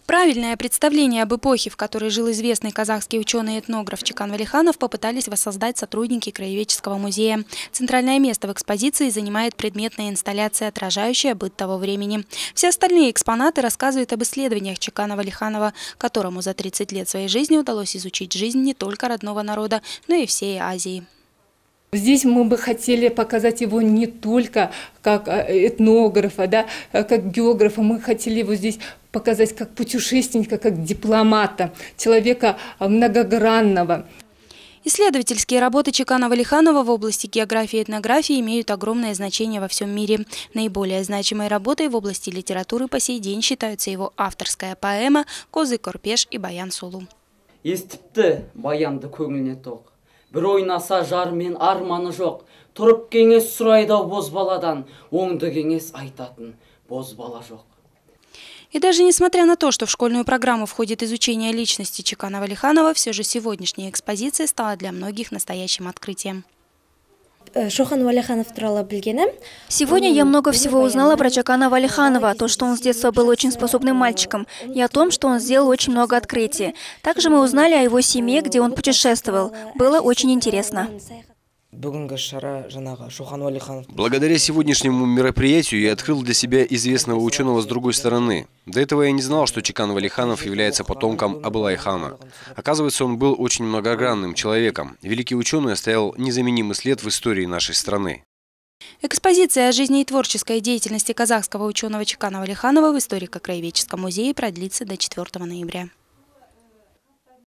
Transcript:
Правильное представление об эпохе, в которой жил известный казахский ученый и этнограф Чекан Валиханов, попытались воссоздать сотрудники Краеведческого музея. Центральное место в экспозиции занимает предметная инсталляция, отражающая быт того времени. Все остальные экспонаты рассказывают об исследованиях Чекана Валиханова, которому за 30 лет своей жизни удалось изучить жизнь не только родного народа, но и всей Азии. Здесь мы бы хотели показать его не только как этнографа, да, как географа. Мы хотели его здесь показать как путешественника, как дипломата, человека многогранного. Исследовательские работы Чекана Валиханова в области географии и этнографии имеют огромное значение во всем мире. Наиболее значимой работой в области литературы по сей день считаются его авторская поэма «Козы Корпеш» и «Баян Сулу». Бір ойнаса жармен арманы жоқ, тұрып кеңес сұрайды бозбаладан, оңды кеңес айтатын бозбала жоқ. И даже несмотря на то, что в школьную программу входит изучение личности Чекана Валиханова, все же сегодняшняя экспозиция стала для многих настоящим открытием. Сегодня я много всего узнала про Чекана Валиханова, то, что он с детства был очень способным мальчиком, и о том, что он сделал очень много открытий. Также мы узнали о его семье, где он путешествовал. Было очень интересно. Благодаря сегодняшнему мероприятию я открыл для себя известного ученого с другой стороны. До этого я не знал, что Чекан Валиханов является потомком Абылай-хана. Оказывается, он был очень многогранным человеком. Великий ученый оставил незаменимый след в истории нашей страны. Экспозиция о жизни и творческой деятельности казахского ученого Чекана Валиханова в историко-краеведческом музее продлится до 4 ноября.